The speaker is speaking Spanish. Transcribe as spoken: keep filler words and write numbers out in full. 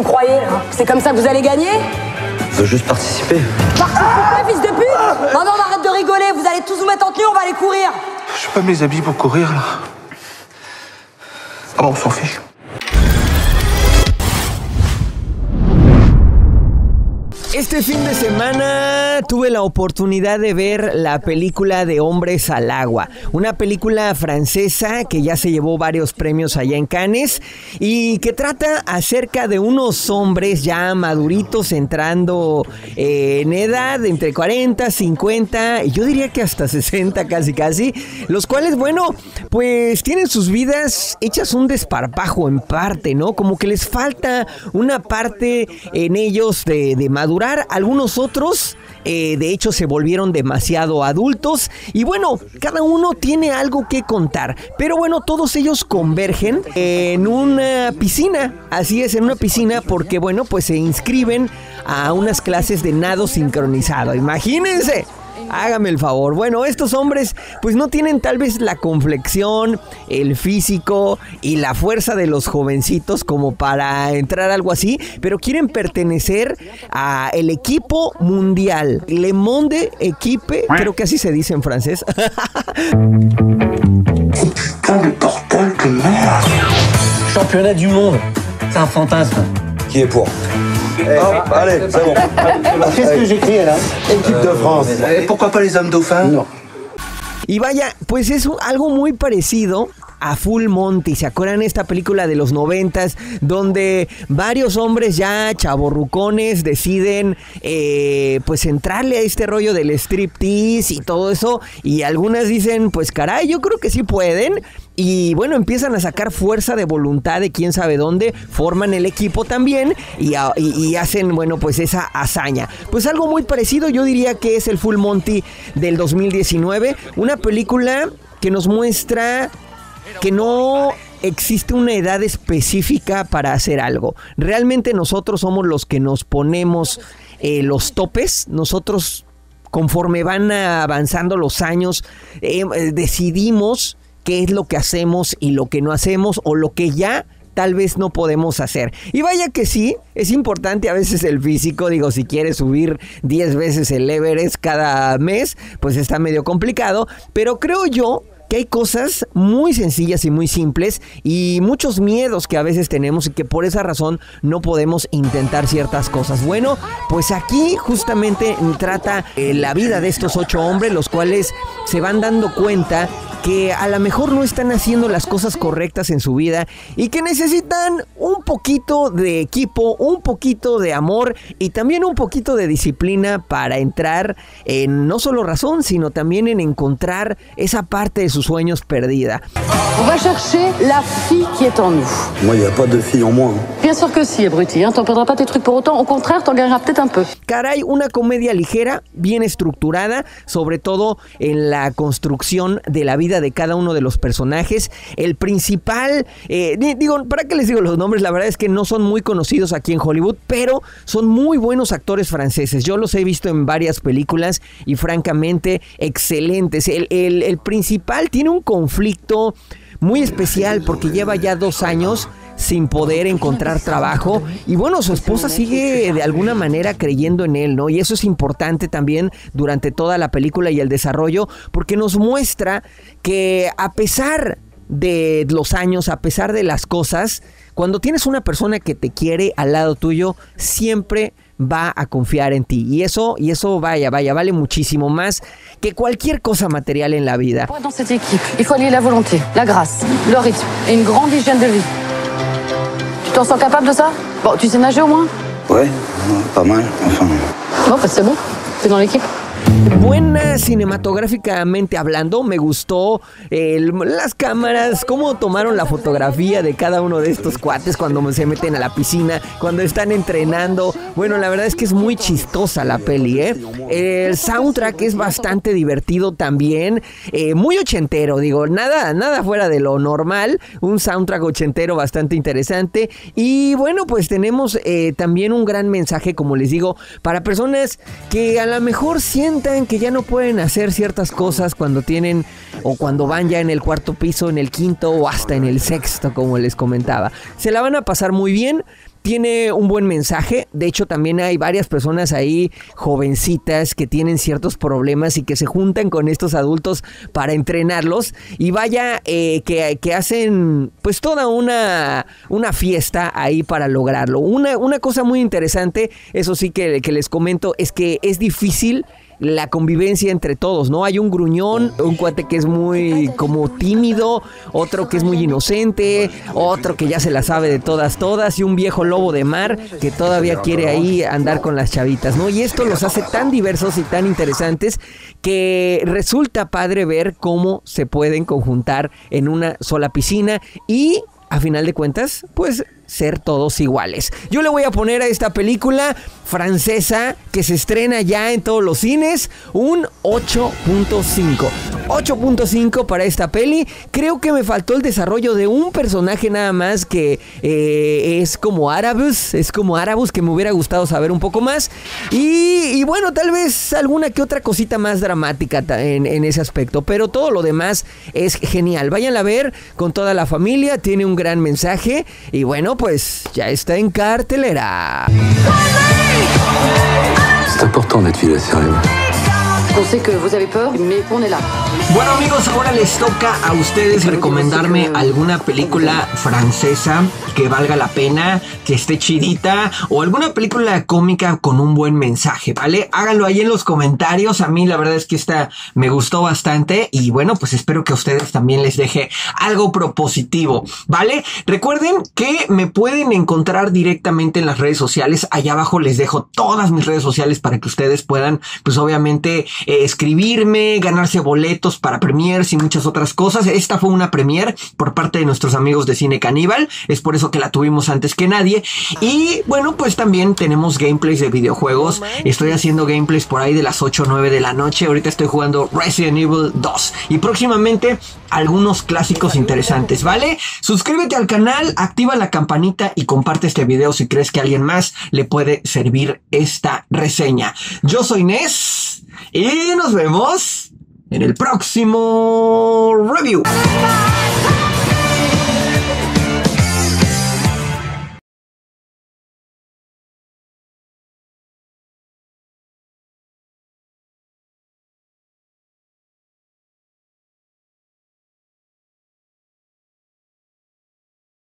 vous croyez, là? C'est comme ça que vous allez gagner? Je veux juste participer. Participer, fils de pute? Non, non, arrête de rigoler, vous allez tous vous mettre en tenue, on va aller courir. Je peux pas me les habiller pour courir, là. Ah bon, on s'en fiche. Este fin de semana tuve la oportunidad de ver la película de Hombres al Agua, una película francesa que ya se llevó varios premios allá en Cannes y que trata acerca de unos hombres ya maduritos entrando eh, en edad entre cuarenta, cincuenta y yo diría que hasta sesenta casi casi, los cuales bueno, pues tienen sus vidas hechas un desparpajo en parte, ¿no? Como que les falta una parte en ellos de, de madurar. Algunos otros, eh, de hecho, se volvieron demasiado adultos. Y bueno, cada uno tiene algo que contar. Pero bueno, todos ellos convergen en una piscina. Así es, en una piscina porque, bueno, pues se inscriben a unas clases de nado sincronizado. Imagínense. Hágame el favor. Bueno, estos hombres pues no tienen tal vez la complexión, el físico y la fuerza de los jovencitos como para entrar a algo así, pero quieren pertenecer a el equipo mundial. Le Monde Equipe, creo que así se dice en francés. Putain de bordel de merde. Championnat du monde. C'est un fantasme. Qui est pour? Eh, hop, allez, c'est bon. Qu'est-ce que j'écris là? Équipe de France. Et pourquoi pas les hommes dauphins? Non. Y vaya, pues es algo muy parecido a Full Monty. ¿Se acuerdan esta película de los noventas donde varios hombres ya chavorrucones deciden eh, pues entrarle a este rollo del striptease y todo eso? Y algunas dicen, pues caray, yo creo que sí pueden. Y bueno, empiezan a sacar fuerza de voluntad de quién sabe dónde, forman el equipo también y, y, y hacen, bueno, pues esa hazaña. Pues algo muy parecido, yo diría que es el Full Monty del dos mil diecinueve, una película que nos muestra que no existe una edad específica para hacer algo. Realmente nosotros somos los que nos ponemos eh, los topes, nosotros conforme van avanzando los años eh, decidimos qué es lo que hacemos y lo que no hacemos o lo que ya tal vez no podemos hacer. Y vaya que sí, es importante a veces el físico. Digo, si quieres subir diez veces el Everest cada mes, pues está medio complicado. Pero creo yo que hay cosas muy sencillas y muy simples y muchos miedos que a veces tenemos y que por esa razón no podemos intentar ciertas cosas. Bueno, pues aquí justamente trata eh, la vida de estos ocho hombres, los cuales se van dando cuenta que a lo mejor no están haciendo las cosas correctas en su vida y que necesitan un poquito de equipo, un poquito de amor y también un poquito de disciplina para entrar en no solo razón, sino también en encontrar esa parte de sus sueños perdida. On va chercher la fille qui est en nous. Moi, il n'y a pas de fille en moi. Bien sûr que si, abruti, hein, t'en perdras pas tes trucs pour autant. Au contraire, t'en gagneras peut-être un peu. Caray, una comedia ligera, bien estructurada, sobre todo en la construcción de la vida de cada uno de los personajes. El principal, eh, digo, ¿para qué les digo los nombres? La verdad es que no son muy conocidos aquí en Hollywood, pero son muy buenos actores franceses. Yo los he visto en varias películas y francamente excelentes. El, el, el principal tiene un conflicto muy especial porque lleva ya dos años sin poder encontrar trabajo y bueno, su esposa sigue de alguna manera creyendo en él, ¿no? Y eso es importante también durante toda la película y el desarrollo porque nos muestra que a pesar de los años, a pesar de las cosas, cuando tienes una persona que te quiere al lado tuyo, siempre va a confiar en ti. Y eso, y eso vaya, vaya, vale muchísimo más que cualquier cosa material en la vida. Dans cette équipe, il faut allier la volonté, la grâce, le rythme et une grande hygiène de vie. Tu t'en sens capable de ça? Bon, tu sais nager au moins? Ouais, pas mal, enfin... Bon, pues c'est bon, t'es dans l'équipe. Buena cinematográficamente hablando, me gustó eh, las cámaras, cómo tomaron la fotografía de cada uno de estos cuates cuando se meten a la piscina, cuando están entrenando. Bueno, la verdad es que es muy chistosa la peli, ¿eh? El soundtrack es bastante divertido también, eh, muy ochentero, digo, nada, nada fuera de lo normal, un soundtrack ochentero bastante interesante. Y bueno, pues tenemos eh, también un gran mensaje, como les digo, para personas que a lo mejor sienten que ya no pueden hacer ciertas cosas cuando tienen o cuando van ya en el cuarto piso, en el quinto o hasta en el sexto, como les comentaba. Se la van a pasar muy bien, tiene un buen mensaje. De hecho, también hay varias personas ahí, jovencitas, que tienen ciertos problemas y que se juntan con estos adultos para entrenarlos. Y vaya, eh, que, que hacen pues toda una, una fiesta ahí para lograrlo. Una, una cosa muy interesante, eso sí que, que les comento, es que es difícil la convivencia entre todos, ¿no? Hay un gruñón, un cuate que es muy como tímido, otro que es muy inocente, otro que ya se la sabe de todas, todas, y un viejo lobo de mar que todavía quiere ahí andar con las chavitas, ¿no? Y esto los hace tan diversos y tan interesantes que resulta padre ver cómo se pueden conjuntar en una sola piscina y, a final de cuentas, pues ser todos iguales. Yo le voy a poner a esta película francesa que se estrena ya en todos los cines un ocho punto cinco. ocho punto cinco para esta peli. Creo que me faltó el desarrollo de un personaje nada más que eh, es como Arabus, es como Arabus que me hubiera gustado saber un poco más. Y, y bueno, tal vez alguna que otra cosita más dramática en, en ese aspecto, pero todo lo demás es genial. Vayan a ver con toda la familia, tiene un gran mensaje y bueno, pues ya está en cartelera. C'est important d'être fidèle à ses rêves. On sait que vous avez peur, mais on est là. Bueno amigos, ahora les toca a ustedes recomendarme alguna película francesa que valga la pena, que esté chidita, o alguna película cómica con un buen mensaje, ¿vale? Háganlo ahí en los comentarios. A mí la verdad es que esta me gustó bastante y bueno, pues espero que a ustedes también les deje algo propositivo, ¿vale? Recuerden que me pueden encontrar directamente en las redes sociales. Allá abajo les dejo todas mis redes sociales para que ustedes puedan, pues obviamente, eh, escribirme, ganarse boletos para premiers y muchas otras cosas. Esta fue una premier por parte de nuestros amigos de Cine Caníbal, es por eso que la tuvimos antes que nadie. Y bueno, pues también tenemos gameplays de videojuegos. Estoy haciendo gameplays por ahí de las ocho o nueve de la noche. Ahorita estoy jugando Resident Evil dos y próximamente algunos clásicos interesantes, ¿vale? Suscríbete al canal, activa la campanita y comparte este video si crees que a alguien más le puede servir esta reseña. Yo soy Nes y nos vemos en el próximo review.